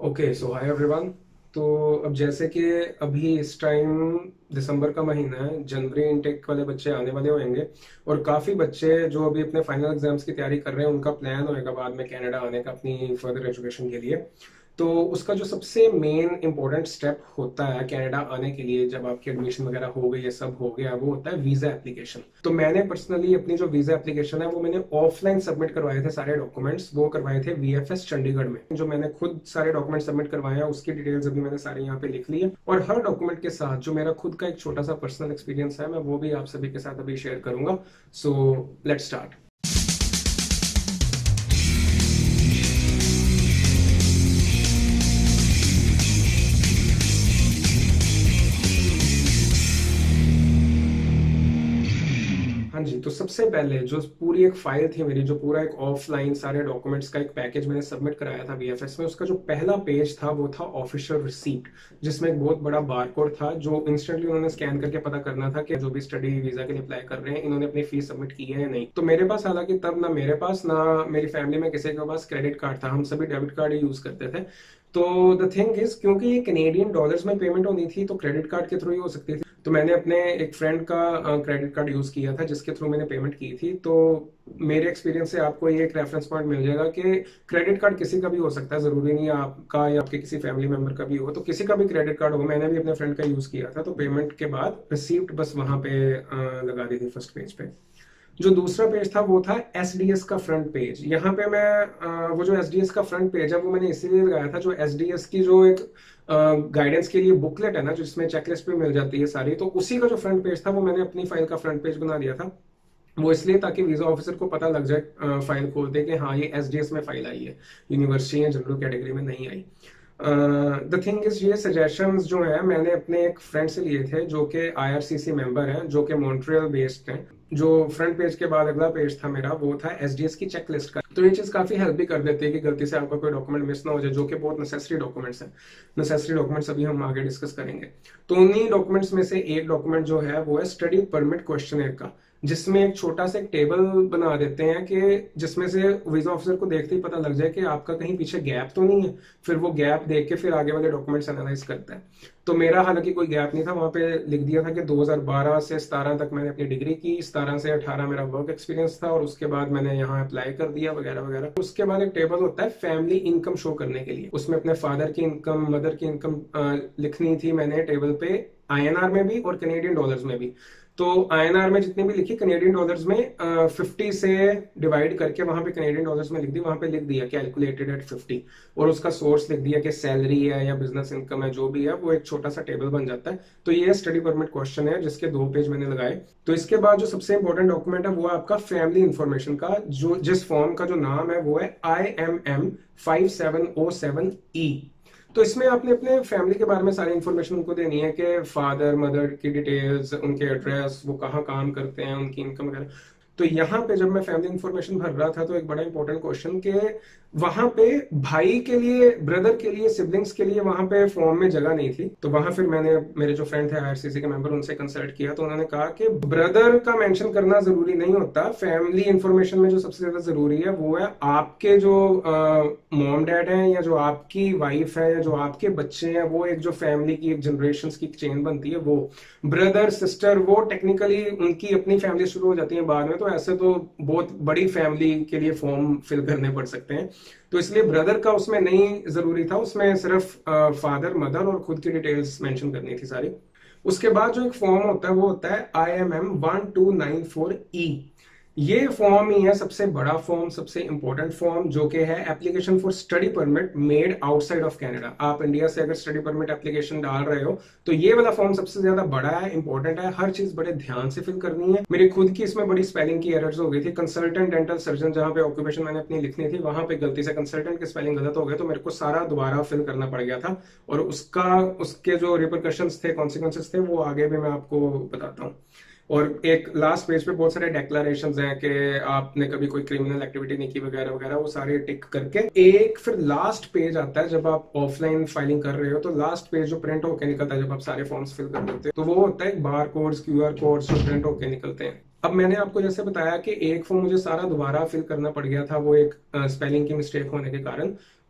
Okay so hi everyone. तो अब जैसे कि अभी इस टाइम दिसंबर का महीना है, जनवरी इनटेक वाले बच्चे आने वाले होंगे और काफ़ी बच्चे जो अभी अपने फाइनल एग्जाम्स की तैयारी कर रहे हैं उनका प्लान होएगा बाद में कनाडा आने का अपनी फर्दर एजुकेशन के लिए। तो उसका जो सबसे मेन इंपॉर्टेंट स्टेप होता है कनाडा आने के लिए, जब आपकी एडमिशन वगैरह हो गई, ये सब हो गया, वो होता है वीजा एप्लीकेशन। तो मैंने पर्सनली अपनी जो वीजा एप्लीकेशन है वो मैंने ऑफलाइन सबमिट करवाए थे। सारे डॉक्यूमेंट्स वो करवाए थे वीएफएस चंडीगढ़ में। जो मैंने खुद सारे डॉक्यूमेंट सबमिट करवाए हैं उसकी डिटेल्स अभी मैंने सारे यहाँ पे लिख ली है, और हर डॉक्यूमेंट के साथ जो मेरा खुद का एक छोटा सा पर्सनल एक्सपीरियंस है मैं वो भी आप सभी के साथ अभी शेयर करूंगा। So let's start. हाँ जी, तो सबसे पहले जो पूरी एक फाइल थी मेरी, जो पूरा एक ऑफलाइन सारे डॉक्यूमेंट्स का एक पैकेज मैंने सबमिट कराया था वीएफएस में, उसका जो पहला पेज था वो था ऑफिशियल रिसीप्ट, जिसमें एक बहुत बड़ा बारकोड था जो इंस्टेंटली उन्होंने स्कैन करके पता करना था कि जो भी स्टडी वीजा के लिए अप्लाई कर रहे हैं इन्होंने अपनी फीस सबमिट की है या नहीं। तो मेरे पास हालांकि तब ना मेरे पास ना मेरी फैमिली में किसी के पास क्रेडिट कार्ड था, हम सभी डेबिट कार्ड ही यूज करते थे। तो द थिंग इज, क्योंकि ये कैनेडियन डॉलर्स में पेमेंट होनी थी तो क्रेडिट कार्ड के थ्रू ही हो सकती थी। तो मैंने अपने एक फ्रेंड का क्रेडिट कार्ड यूज किया था जिसके थ्रू मैंने पेमेंट की थी। तो मेरे एक्सपीरियंस से आपको ये एक रेफरेंस पॉइंट मिल जाएगा कि क्रेडिट कार्ड किसी का भी हो सकता है, जरूरी नहीं है आपका या आपके किसी फैमिली मेंबर का भी हो। तो किसी का भी क्रेडिट कार्ड हो, मैंने भी अपने फ्रेंड का यूज किया था। तो पेमेंट के बाद रिसीप्ट बस वहां पे लगा दी थी फर्स्ट पेज पे। जो दूसरा पेज था वो था एसडीएस का फ्रंट पेज। यहाँ पे मैं वो जो एसडीएस का फ्रंट पेज है वो मैंने इसीलिए लगाया था, जो एसडीएस की जो एक गाइडेंस के लिए बुकलेट है ना, जिसमें चेकलिस्ट भी मिल जाती है सारी, तो उसी का जो फ्रंट पेज था वो मैंने अपनी फाइल का फ्रंट पेज बना दिया था। वो इसलिए ताकि वीजा ऑफिसर को पता लग जाए फाइल खोलते कि हाँ ये एसडीएस में फाइल आई है, यूनिवर्सिटी या जनरल कैटेगरी में नहीं आई। द थिंग इज, ये सजेशंस जो है मैंने अपने एक फ्रेंड से लिए थे जो कि आईआरसीसी मेंबर हैं, जो कि मॉन्ट्रियल बेस्ड हैं। जो फ्रंट पेज के बाद अगला पेज था मेरा वो था एसडीएस की चेकलिस्ट का। तो ये चीज काफी हेल्प भी कर देती है कि गलती से आपका कोई डॉक्यूमेंट मिस ना हो जाए, जो कि बहुत नेसेसरी डॉक्यूमेंट्स हैं। नेसेसरी डॉक्यूमेंट्स अभी हम आगे डिस्कस करेंगे। तो उन्हीं डॉक्यूमेंट्स में से एक डॉक्यूमेंट जो है वो है स्टडी परमिट क्वेश्चनर का, जिसमें एक छोटा सा एक टेबल बना देते हैं कि जिसमें से वीजा ऑफिसर को देखते ही पता लग जाए कि आपका कहीं पीछे गैप तो नहीं है। फिर वो गैप देख के फिर आगे वाले डॉक्यूमेंट्स एनालाइज करता है। तो मेरा हालांकि कोई गैप नहीं था, वहां पे लिख दिया था कि 2012 से 17 तक मैंने अपनी डिग्री की, 17 से 18 मेरा वर्क एक्सपीरियंस था, और उसके बाद मैंने यहाँ अप्लाई कर दिया वगैरह वगैरह। उसके बाद एक टेबल होता है फैमिली इनकम शो करने के लिए, उसमें अपने फादर की इनकम, मदर की इनकम लिखनी थी मैंने टेबल पे, आईएनआर में भी और कैनेडियन डॉलर्स में भी। तो आईएनआर में जितनी भी लिखी, कैनेडियन डॉलर्स में 50 से डिवाइड करके वहां पे कैनेडियन डॉलर्स में लिख दी, वहां पे लिख दिया कैलकुलेटेड एट 50, और उसका सोर्स लिख दिया कि सैलरी है या बिजनेस इनकम है, जो भी है वो एक छोटा सा टेबल बन जाता है। तो ये स्टडी परमिट क्वेश्चन है जिसके 2 पेज मैंने लगाए। तो इसके बाद जो सबसे इंपॉर्टेंट डॉक्यूमेंट है वो है आपका फैमिली इंफॉर्मेशन का, जो जिस फॉर्म का जो नाम है वो है IMM 5707E। तो इसमें आपने अपने फैमिली के बारे में सारी इन्फॉर्मेशन उनको देनी है कि फादर मदर की डिटेल्स, उनके एड्रेस, वो कहाँ काम करते हैं, उनकी इनकम वगैरह। तो यहाँ पे जब मैं फैमिली इन्फॉर्मेशन भर रहा था तो एक बड़ा इंपॉर्टेंट क्वेश्चन कि वहां पे भाई के लिए, ब्रदर के लिए, सिबलिंग्स के लिए वहां पे फॉर्म में जगह नहीं थी। तो वहां फिर मैंने मेरे जो फ्रेंड थे आईआरसीसी के मेंबर, उनसे कंसल्ट किया। तो उन्होंने कहा कि ब्रदर का मेंशन करना जरूरी नहीं होता, फैमिली इंफॉर्मेशन में जो सबसे ज्यादा जरूरी है वो है आपके जो मॉम डैड हैं, या जो आपकी वाइफ है, या जो आपके बच्चे हैं, वो एक जो फैमिली की एक जनरेशन की चेन बनती है वो। ब्रदर सिस्टर वो टेक्निकली उनकी अपनी फैमिली शुरू हो जाती है बाद में, तो ऐसे तो बहुत बड़ी फैमिली के लिए फॉर्म फिल करने पड़ सकते हैं। तो इसलिए ब्रदर का उसमें नहीं जरूरी था, उसमें सिर्फ फादर मदर और खुद की डिटेल्स मेंशन करनी थी सारी। उसके बाद जो एक फॉर्म होता है वो होता है IMM 1294E। ये फॉर्म ही है सबसे बड़ा फॉर्म, सबसे इंपॉर्टेंट फॉर्म, जो कि है application for study permit made outside of Canada. आप इंडिया से अगर स्टडी परमिट एप्लीकेशन डाल रहे हो तो ये वाला फॉर्म सबसे ज्यादा बड़ा है, इंपॉर्टेंट है, हर चीज बड़े ध्यान से फिल करनी है। मेरी खुद की इसमें बड़ी स्पेलिंग की एरर्स हो गई थी। कंसल्टेंट डेंटल सर्जन जहां पे ऑक्यूपेशन मैंने अपनी लिखनी थी, वहां पे गलती से कंसल्टेंट की स्पेलिंग गलत हो गए, तो मेरे को सारा दोबारा फिल करना पड़ गया था। और उसके जो रिपरकशंस थे, कॉन्सिक्वेंसेस थे, वो आगे भी मैं आपको बताता हूँ। और एक लास्ट पेज पे बहुत सारे डेक्लेरेशंस हैं कि आपने कभी कोई क्रिमिनल एक्टिविटी नहीं की वगैरह वगैरह, वो सारे टिक करके एक फिर लास्ट पेज आता है। जब आप ऑफलाइन फाइलिंग कर रहे हो तो लास्ट पेज जो प्रिंट होके निकलता है जब आप सारे फॉर्म्स फिल कर देते हो, तो वो होता है बार कोड्स, QR कोड्स जो प्रिंट होके निकलते हैं। अब मैंने आपको जैसे बताया कि एक फॉर्म मुझे सारा दोबारा फिल करना पड़ गया था, वो एक स्पेलिंग की मिस्टेक होने के कारण।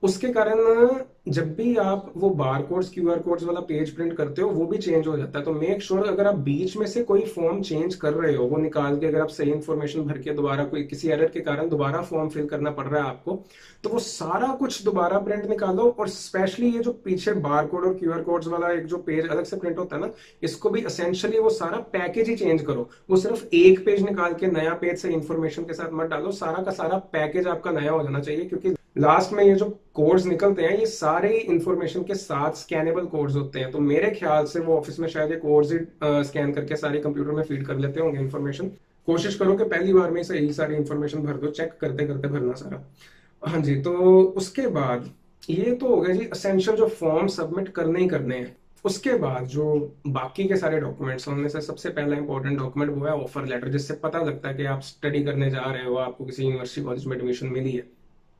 उसके कारण जब भी आप वो बार कोड्स क्यूआर कोड्स वाला पेज प्रिंट करते हो वो भी चेंज हो जाता है। तो मेक श्योर अगर आप बीच में से कोई फॉर्म चेंज कर रहे हो, वो निकाल के अगर आप सही इन्फॉर्मेशन भर के दोबारा कोई किसी एरर के कारण दोबारा फॉर्म फिल करना पड़ रहा है आपको, तो वो सारा कुछ दोबारा प्रिंट निकालो। और स्पेशली ये जो पीछे बार कोड और क्यूआर कोड्स वाला एक जो पेज अलग से प्रिंट होता है ना, इसको भी असेंशियली वो सारा पैकेज ही चेंज करो। वो सिर्फ एक पेज निकाल के नया पेज से इन्फॉर्मेशन के साथ मत डालो, सारा का सारा पैकेज आपका नया हो जाना चाहिए। क्योंकि लास्ट में ये जो कोड्स निकलते हैं ये सारे इंफॉर्मेशन के साथ स्कैनेबल कोड्स होते हैं। तो मेरे ख्याल से वो ऑफिस में शायद ये कोड्स ही स्कैन करके सारे कंप्यूटर में फीड कर लेते होंगे इन्फॉर्मेशन। कोशिश करो कि पहली बार में सही सारी इंफॉर्मेशन भर दो, चेक करते करते भरना सारा। हाँ जी, तो उसके बाद ये तो हो गया जी असेंशियल जो फॉर्म सबमिट करने ही करने हैं। उसके बाद जो बाकी के सारे डॉक्यूमेंट्स हैं उनमें से सबसे पहला इंपॉर्टेंट डॉक्यूमेंट वो है ऑफर लेटर, जिससे पता लगता है कि आप स्टडी करने जा रहे हो, आपको किसी यूनिवर्सिटी कॉलेज में एडमिशन मिली है।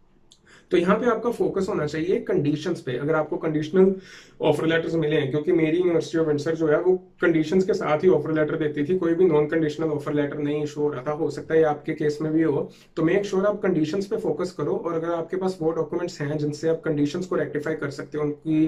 तो यहाँ पे आपका फोकस होना चाहिए कंडीशंस पे। अगर आपको कंडीशनल ऑफर लेटर्स मिले हैं, क्योंकि मेरी यूनिवर्सिटी ऑफ विंडसर जो है वो कंडीशंस के साथ ही ऑफर लेटर देती थी, कोई भी नॉन कंडीशनल ऑफर लेटर नहीं इशू हो रहा था। हो सकता है आपके केस में भी हो। तो मेक श्योर आप कंडीशंस पे फोकस करो, और अगर आपके पास वो डॉक्यूमेंट्स हैं जिनसे आप कंडीशंस को रेक्टिफाई कर सकते हो, उनकी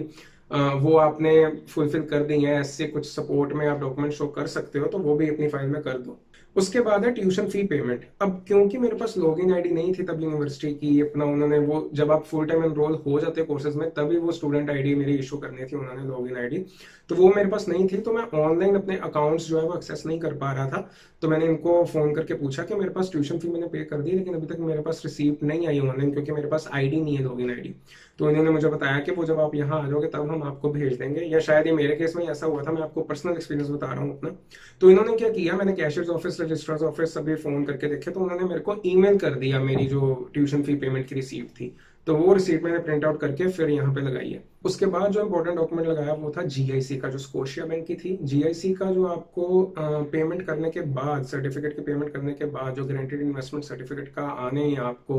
वो आपने फुलफिल कर दी है, ऐसे कुछ सपोर्ट में आप डॉक्यूमेंट शो कर सकते हो, तो वो भी अपनी फाइल में कर दो। उसके बाद है ट्यूशन फी पेमेंट। अब क्योंकि मेरे पास लॉगिन आईडी नहीं थी तब यूनिवर्सिटी की अपना, उन्होंने वो जब आप फुल टाइम एनरोल हो जाते कोर्सेज में तभी वो स्टूडेंट आईडी मेरी इशू करनी थी उन्होंने, लॉगिन आईडी। तो वो मेरे पास नहीं थी, तो मैं ऑनलाइन अपने अकाउंट्स जो है वो एक्सेस नहीं कर पा रहा था। तो मैंने इनको फोन करके पूछा कि मेरे पास ट्यूशन फी मैंने पे कर दी, लेकिन अभी तक मेरे पास रिसीप्ट नहीं आई ऑनलाइन, क्योंकि मेरे पास आईडी नहीं है, लॉगिन आईडी। तो इन्होंने मुझे बताया कि वो जब आप यहाँ आ जाओगे तब हम आपको भेज देंगे, या शायद ये मेरे केस में ऐसा हुआ था, मैं आपको पर्सनल एक्सपीरियंस बता रहा हूँ अपना। तो इन्होंने क्या किया, मैंने कैशियर्स ऑफिस, रजिस्ट्रार्स ऑफिस सभी फोन करके देखे, तो उन्होंने मेरे को ईमेल कर दिया मेरी जो ट्यूशन फी पेमेंट की रिसीप्ट थी। तो वो रिसीप्ट मैंने प्रिंट आउट करके फिर यहाँ पे लगाई है। उसके बाद जो इंपॉर्टेंट डॉक्यूमेंट लगाया वो था जीआईसी का, जो स्कोशिया बैंक की थी। जीआईसी का जो आपको पेमेंट करने के बाद, सर्टिफिकेट की पेमेंट करने के बाद जो गारंटीड इन्वेस्टमेंट सर्टिफिकेट का आने ही आपको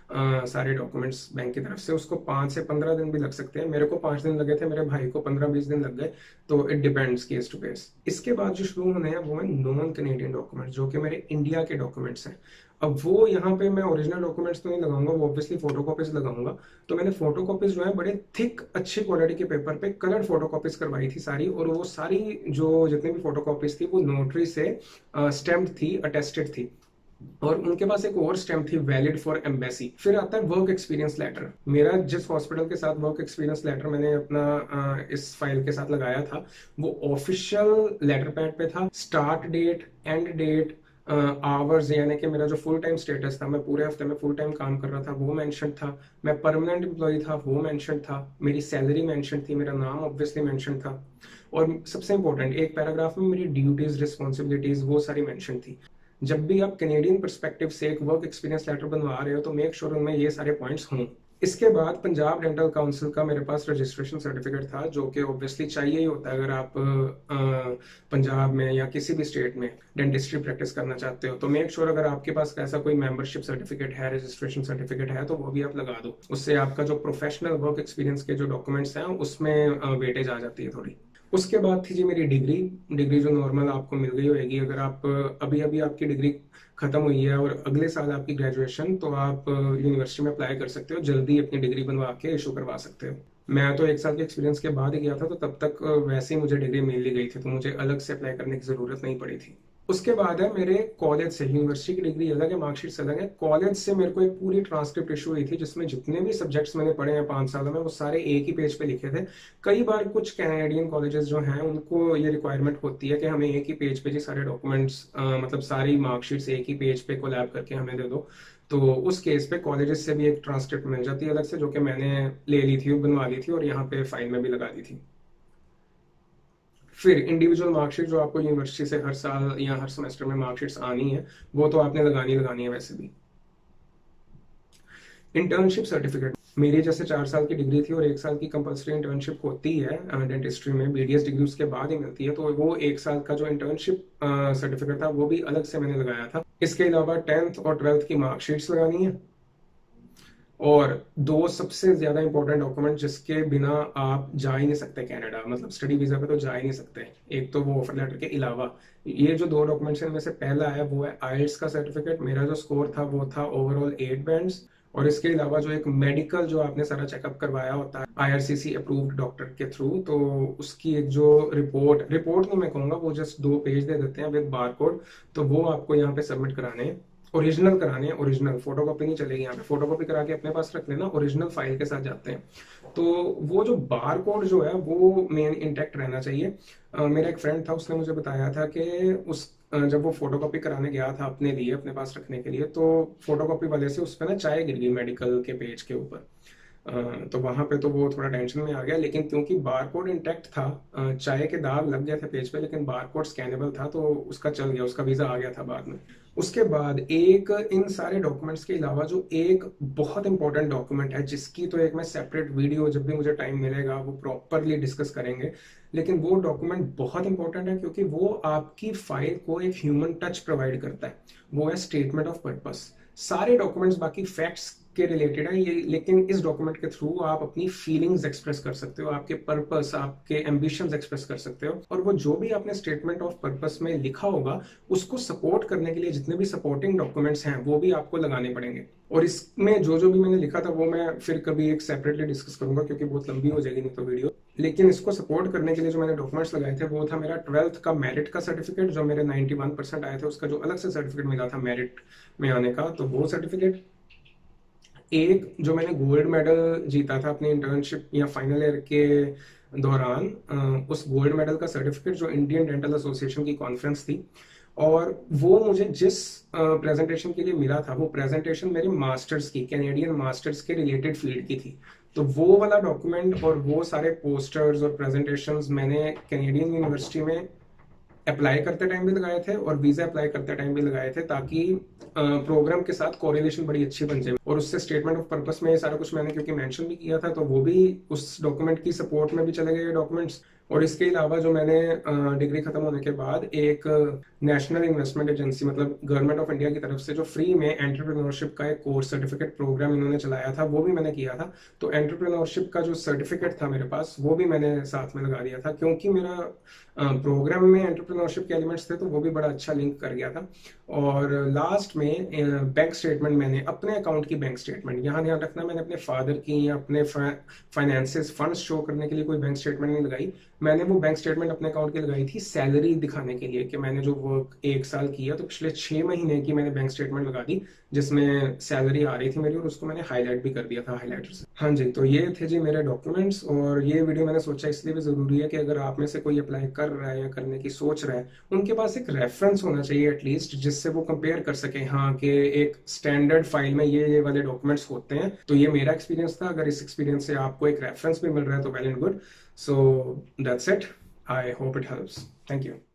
सारे डॉक्यूमेंट्स बैंक की तरफ से, उसको 5 से 15 दिन भी लग सकते हैं। मेरे को 5 दिन लगे थे, मेरे भाई को 15-20 दिन लग गए। तो it depends case to case. इसके बाद जो शुरू होने हैं वो है नॉन कैनेडियन डॉक्यूमेंट्स, जो कि मेरे इंडिया के डॉक्यूमेंट्स हैं। अब वो यहाँ पे मैं ओरिजिनल डॉक्यूमेंट्स तो नहीं लगाऊंगा, वो ऑब्वियसली फोटोकॉपीज लगाऊंगा। तो मैंने फोटोकॉपीज जो है बड़े थिक अच्छी क्वालिटी के पेपर पे कलर फोटोकॉपीज करवाई थी सारी, और वो सारी जो जितनी भी फोटोकॉपीज थी वो नोटरी से स्टैम्प्ड थी, अटेस्टेड थी। और उनके पास एक और स्टैम्प थी वैलिड फॉर एम्बेसी। फिर आता है वर्क एक्सपीरियंस लेटर। मेरा जिस हॉस्पिटल के साथ वर्क एक्सपीरियंस लेटर मैंने अपना इस फाइल के साथ लगाया था, वो ऑफिशियल लेटर पैड पे था। Start date, end date, hours, यानी कि मेरा जो फुल टाइम स्टेटस था, मैं पूरे हफ्ते में फुल टाइम काम कर रहा था, वो मेंशन था। मैं परमानेंट एम्प्लॉय था, वो मेंशन था। मेरी सैलरी मेंशन थी, मेरा नाम ऑब्वियसली मेंशन था। और सबसे इंपॉर्टेंट एक पैराग्राफ में मेरी ड्यूटीज, रिस्पॉन्सिबिलिटीज वो सारी मेंशन थी। जब भी आप कैनेडियन पर्सपेक्टिव से एक वर्क एक्सपीरियंस लेटर बनवा रहे हो तो मेक श्योर उनमें ये सारे पॉइंट्स हों। इसके बाद पंजाब डेंटल काउंसिल का मेरे पास रजिस्ट्रेशन सर्टिफिकेट था, जो कि ऑब्वियसली चाहिए ही होता है अगर आप पंजाब में या किसी भी स्टेट में डेंटिस्ट्री प्रैक्टिस करना चाहते हो। तो मेक श्योर अगर आपके पास ऐसा कोई मेंबरशिप सर्टिफिकेट है, रजिस्ट्रेशन सर्टिफिकेट है, तो वो भी आप लगा दो। उससे आपका जो प्रोफेशनल वर्क एक्सपीरियंस के जो डॉक्यूमेंट्स हैं उसमें वेटेज आ जाती है थोड़ी। उसके बाद थी जी मेरी डिग्री। डिग्री जो नॉर्मल आपको मिल गई होगी, अगर आप अभी अभी आपकी डिग्री खत्म हुई है और अगले साल आपकी ग्रेजुएशन, तो आप यूनिवर्सिटी में अप्लाई कर सकते हो, जल्दी अपनी डिग्री बनवा के इशू करवा सकते हो। मैं तो 1 साल के एक्सपीरियंस के बाद ही गया था, तो तब तक वैसे ही मुझे डिग्री मिल ली गई थी, तो मुझे अलग से अप्लाई करने की जरूरत नहीं पड़ी थी। उसके बाद है मेरे कॉलेज से, यूनिवर्सिटी की डिग्री अलग है, मार्कशीट अलग है। कॉलेज से मेरे को एक पूरी ट्रांसक्रिप्ट इशू हुई थी, जिसमें जितने भी सब्जेक्ट्स मैंने पढ़े हैं 5 सालों में वो सारे एक ही पेज पे लिखे थे। कई बार कुछ कैनेडियन कॉलेजेस जो हैं उनको ये रिक्वायरमेंट होती है कि हमें एक ही पेज पे जी सारे डॉक्यूमेंट्स, मतलब सारी मार्कशीट्स एक ही पेज पे कोलैब करके हमें दे दो। तो उस केस पे कॉलेजेस से भी एक ट्रांसक्रिप्ट मिल जाती है अलग से, जो कि मैंने ले ली थी, बनवा ली थी और यहाँ पे फाइल में भी लगा दी थी। फिर इंडिविजुअल मार्कशीट जो आपको यूनिवर्सिटी से हर साल या हर सेमेस्टर में मार्कशीट्स आनी है, वो तो आपने लगानी है वैसे भी। इंटर्नशिप सर्टिफिकेट, मेरी जैसे 4 साल की डिग्री थी और 1 साल की कंपलसरी इंटर्नशिप होती है डेंटिस्ट्री में, बीडीएस डिग्री उसके बाद ही मिलती है, तो वो 1 साल का जो इंटर्नशिप सर्टिफिकेट था वो भी अलग से मैंने लगाया था। इसके अलावा 10th और 12th की मार्कशीट्स लगानी है। और दो सबसे ज्यादा इंपॉर्टेंट डॉक्यूमेंट जिसके बिना आप जा ही नहीं सकते कनाडा, मतलब स्टडी वीजा पे तो जा ही नहीं सकते, एक तो वो ऑफर लेटर के अलावा ये जो 2 डॉक्यूमेंट्स हैं, इनमें से पहला है वो है आइल्स का सर्टिफिकेट। मेरा जो स्कोर था वो था ओवरऑल 8 बैंड्स, और इसके अलावा जो एक मेडिकल जो आपने सारा चेकअप करवाया होता है आईआरसीसी अप्रूव्ड डॉक्टर के थ्रू, तो उसकी एक जो रिपोर्ट नहीं मैं कहूँगा, वो जस्ट 2 पेज दे देते हैं विद बार कोड, तो वो आपको यहाँ पे सबमिट कराने हैं। ओरिजिनल कराने हैं, ओरिजिनल, फोटोकॉपी नहीं चलेगी यहाँ पे। फोटोकॉपी करा के अपने पास रख लेना, ओरिजिनल फाइल के साथ जाते हैं। तो वो जो बार कोड जो है वो मेन इंटैक्ट रहना चाहिए। मेरा एक फ्रेंड था, उसने मुझे बताया था कि जब वो फोटोकॉपी कराने गया था अपने लिए, अपने पास रखने के लिए, तो फोटोकॉपी वाले से उस पर ना चाय गिर गई मेडिकल के पेज के ऊपर। तो वहां पे तो वो थोड़ा टेंशन में आ गया, लेकिन क्योंकि बारकोड इंटैक्ट था, चाय के दाग लग गए थे पेज पे, लेकिन बारकोड स्कैनेबल था, तो उसका चल गया, उसका वीजा आ गया था बाद में। उसके बाद एक इन सारे डॉक्यूमेंट्स के अलावा जो एक बहुत इंपॉर्टेंट डॉक्यूमेंट है, जिसकी तो एक मैं सेपरेट वीडियो जब भी मुझे टाइम मिलेगा वो प्रॉपरली डिस्कस करेंगे, लेकिन वो डॉक्यूमेंट बहुत इंपॉर्टेंट है क्योंकि वो आपकी फाइल को एक ह्यूमन टच प्रोवाइड करता है। वो है स्टेटमेंट ऑफ पर्पस। सारे डॉक्यूमेंट्स बाकी फैक्ट्स के रिलेटेड है ये, लेकिन इस डॉक्यूमेंट के थ्रू आप अपनी फीलिंग्स एक्सप्रेस कर सकते हो, आपके पर्पस, आपके एम्बिशंस एक्सप्रेस कर सकते हो, और वो जो भी आपने स्टेटमेंट ऑफ पर्पस में लिखा होगा उसको सपोर्ट करने के लिए जितने भी सपोर्टिंग डॉक्यूमेंट्स हैं वो भी आपको लगाने पड़ेंगे। और इसमें जो जो भी मैंने लिखा था वो मैं फिर कभी एक सेपरेटली डिस्कस करूंगा क्योंकि बहुत लंबी हो जाएगी नहीं तो वीडियो। लेकिन इसको सपोर्ट करने के लिए जो मैंने डॉक्यूमेंट्स लगाए थे वो था मेरा 12th का मेरिट का सर्टिफिकेट, जो मेरे 91% आए थे, उसका जो अलग से सर्टिफिकेट मिला था मेरिट में आने का, तो वो सर्टिफिकेट। एक जो मैंने गोल्ड मेडल जीता था अपनी इंटर्नशिप या फाइनल ईयर के दौरान, उस गोल्ड मेडल का सर्टिफिकेट जो इंडियन डेंटल एसोसिएशन की कॉन्फ्रेंस थी, और वो मुझे जिस प्रेजेंटेशन के लिए मिला था वो प्रेजेंटेशन मेरे मास्टर्स की, कैनेडियन मास्टर्स के रिलेटेड फील्ड की थी। तो वो वाला डॉक्यूमेंट और वो सारे पोस्टर्स और प्रेजेंटेशंस मैंने कैनेडियन यूनिवर्सिटी में अप्लाई करते टाइम भी लगाए थे और वीजा अप्लाई करते टाइम भी लगाए थे, ताकि प्रोग्राम के साथ कोरिलेशन बड़ी अच्छी बन जाए। और उससे स्टेटमेंट ऑफ पर्पस में ये सारा कुछ मैंने क्योंकि मेंशन भी किया था, तो वो भी उस डॉक्यूमेंट की सपोर्ट में भी चले गए डॉक्यूमेंट्स। और इसके अलावा जो मैंने डिग्री खत्म होने के बाद एक नेशनल इन्वेस्टमेंट एजेंसी, मतलब गवर्नमेंट ऑफ इंडिया की तरफ से जो फ्री में एंटरप्रेन्योरशिप का एक कोर्स सर्टिफिकेट प्रोग्राम इन्होंने चलाया था, वो भी मैंने किया था। तो एंटरप्रेन्योरशिप का जो सर्टिफिकेट था मेरे पास वो भी मैंने साथ में लगा दिया था, क्योंकि मेरा प्रोग्राम में एंटरप्रेन्योरशिप के एलिमेंट्स थे, तो वो भी बड़ा अच्छा लिंक कर गया था। और लास्ट में बैंक स्टेटमेंट, मैंने अपने अकाउंट की बैंक स्टेटमेंट, यहाँ ध्यान रखना मैंने अपने फादर की या अपने फाइनेंसेस फंड्स शो करने के लिए कोई बैंक स्टेटमेंट नहीं लगाई। मैंने वो बैंक स्टेटमेंट अपने अकाउंट की लगाई थी सैलरी दिखाने के लिए कि मैंने जो वर्क 1 साल किया, तो पिछले 6 महीने की मैंने बैंक स्टेटमेंट लगा दी जिसमें सैलरी आ रही थी मेरी, और उसको मैंने हाईलाइट भी कर दिया था हाईलाइटर से। हाँ जी, तो ये थे जी मेरे डॉक्यूमेंट्स। और ये वीडियो मैंने सोचा इसलिए भी जरूरी है कि अगर आप में से कोई अप्लाई कर रहा है या करने की सोच रहा है, उनके पास एक रेफरेंस होना चाहिए एटलीस्ट, जिससे वो कंपेयर कर सके, हाँ कि एक स्टैंडर्ड फाइल में ये वाले डॉक्यूमेंट्स होते हैं। तो ये मेरा एक्सपीरियंस था, अगर इस एक्सपीरियंस से आपको एक रेफरेंस भी मिल रहा है तो well and good. So that's it, I hope it helps, thank you.